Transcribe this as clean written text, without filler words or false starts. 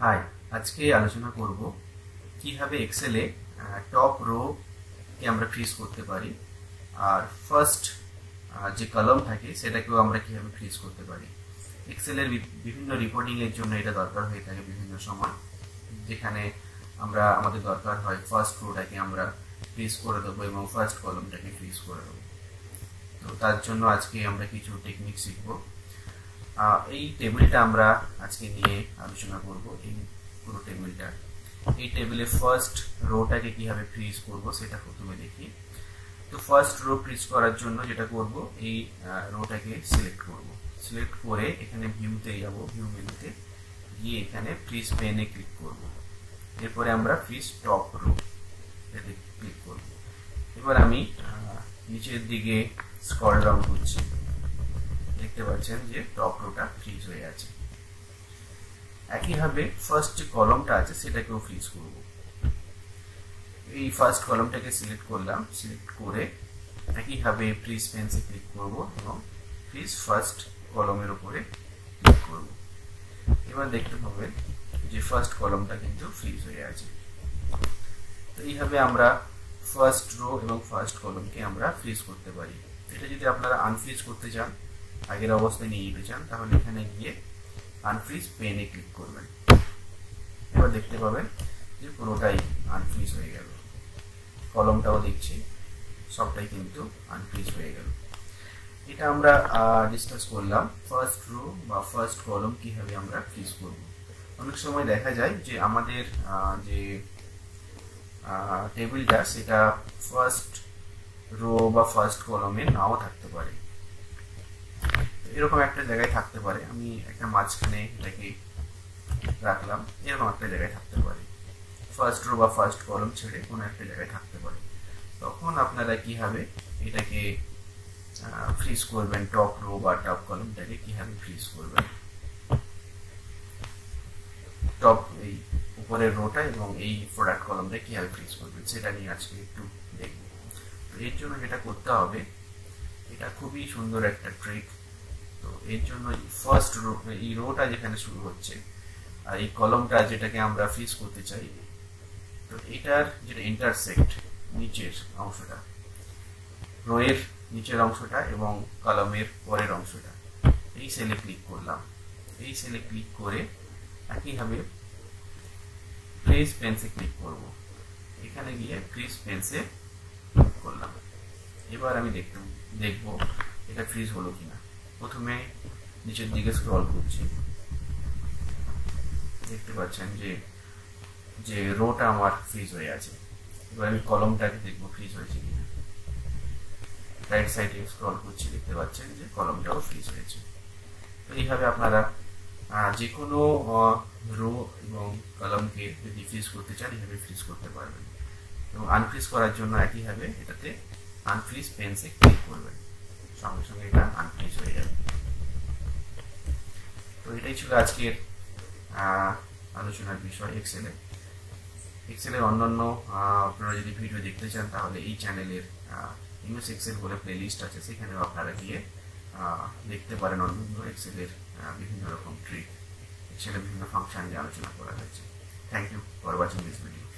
High, আজকে আলোচনা করব কিভাবে এক্সেলে টপ রো কে আমরা ফ্রিজ করতে পারি আর ফার্স্ট যে কলাম থাকে সেটাকেও আমরা কিভাবে ফ্রিজ করতে পারি। এক্সেলের বিভিন্ন রিপোর্টিং এর জন্য এটা দরকার হয়ে থাকে বিভিন্ন সময়, যেখানে আমাদের দরকার হয় ফার্স্ট রোটাকে আমরা ফ্রিজ করে দেবো এবং ফার্স্ট কলামটাকে ফ্রিজ করে দেবো। তো তার জন্য আজকে আমরা কিছু টেকনিক শিখব। এই টেবিলটা আমরা আজকে নিয়ে আলোচনা করব। এই পুরো টেবিলটা, এই টেবিলে ফার্স্ট রোটাকে কিভাবে ফ্রিজ করব সেটা প্রথমে দেখি। তো ফার্স্ট রো ফ্রিজ করার জন্য যেটা করব, এই রোটাকে সিলেক্ট করব। সিলেক্ট করে এখানে ভিউতে যাব, ভিউ মেনুতে গিয়ে এখানে ফ্রিজ পেনে ক্লিক করব। এরপরে আমরা ফ্রিজ টপ রো এতে ক্লিক করব। এবার আমি নিচের দিকে স্ক্রল ডাউন করছি, দেখতে পাচ্ছেন যে টপ রোটা ফ্রিজ হয়ে আছে। একইভাবে ফার্স্ট যে কলামটা আছে সেটাকেও ফ্রিজ করব। এই ফার্স্ট কলামটাকে সিলেক্ট করলাম, সিলেক্ট করে একইভাবে ফ্রিজ পেন্সে ক্লিক করব এবং ফ্রিজ ফার্স্ট কলামের উপরে ক্লিক করব। এবার দেখতে পাবেন যে ফার্স্ট কলামটা কিন্তু ফ্রিজ হয়ে আছে। তো এইভাবে আমরা ফার্স্ট রো এবং ফার্স্ট কলামকে আমরা ফ্রিজ করতে পারি। এটা যদি আপনারা আনফ্রিজ করতে চান, আগের অবস্থায় নিয়ে যেতে চান, তাহলে এখানে গিয়ে আনফ্রিজ পেনে ক্লিক করবেন। এবার দেখতে পাবেন যে পুরোটাই আনফ্রিজ হয়ে গেল, কলমটাও দেখছি সবটাই কিন্তু আনফ্রিজ হয়ে গেল। এটা আমরা ডিসকাস করলাম ফার্স্ট রো বা ফার্স্ট কলম কিভাবে আমরা ফ্রিজ করব। অনেক সময় দেখা যায় যে আমাদের যে টেবিলটা সেটা ফার্স্ট রো বা ফার্স্ট কলমে নাও থাকতে পারে, এরকম একটা জায়গায় থাকতে পারে। আমি একটা মাঝখানে এটাকে রাখলাম, এরকম একটা জায়গায় থাকতে পারে, ফার্স্ট রো বা ফার্স্ট কলম ছেড়ে কোনো একটা জায়গায় থাকতে পারে। তখন আপনারা কিভাবে এটাকে ফ্রিজ করবেন, টপ রো বা টপ কলমটাকে কিভাবে ফ্রিজ করবেন, টপ এই উপরের রোটা এবং এই প্রোডাক্ট কলমটা কিভাবে ফ্রিজ করবেন সেটা নিয়ে আজকে একটু দেখব। তো এর জন্য যেটা করতে হবে, এটা খুবই সুন্দর একটা ট্রিক। তো এর জন্য ফার্স্ট রো, এই রোটা যেখানে শুরু হচ্ছে আর এই কলমটা যেটাকে আমরা ফ্রিজ করতে চাই, তো এটার যেটা ইন্টারসেক্ট নিচের অংশটা, রোয়ের নিচের অংশটা এবং কলমের পরের অংশটা, এই সেলে ক্লিক করলাম। এই সেলে ক্লিক করে একইভাবে ফ্রিজ পেন্সে ক্লিক করব। এখানে গিয়ে ফ্রিজ পেন্সে ক্লিক করলাম। এবার আমি দেখব এটা ফ্রিজ হলো কিনা। প্রথমে নিচের দিকে স্ক্রল করছি, দেখতে পাচ্ছেন যে রোটা আমার ফ্রিজ হয়ে আছে। এবার আমি কলমটাকে দেখবো ফ্রিজ হয়েছে কিনা। রাইট সাইডে স্ক্রল করছি, দেখতে পাচ্ছেন যে কলমটাও ফ্রিজ হয়েছে। তো এইভাবে আপনারা যে কোনো রো এবং কলমকে যদি ফ্রিজ করতে চান এইভাবে ফ্রিজ করতে পারবেন। এবং আনফ্রিজ করার জন্য একইভাবে এটাতে আনফ্রিজ পেন্সে ক্লিক করবেন, সঙ্গে সঙ্গে এটা আনফ্রিজ হয়ে যাবে। তো এটাই ছিল আজকের আলোচনার বিষয় এক্সেলের অন্যান্য আপনারা যদি ভিডিও দেখতে চান তাহলে এই চ্যানেলের এমএস এক্সেল বলে প্লেলিস্ট আছে, সেখানেও আপনারা গিয়ে দেখতে পারেন অন্যান্য এক্সেলের বিভিন্ন রকম ট্রিক, এক্সেলের বিভিন্ন ফাংশন নিয়ে আলোচনা করা হয়েছে। Thank you for watching this video.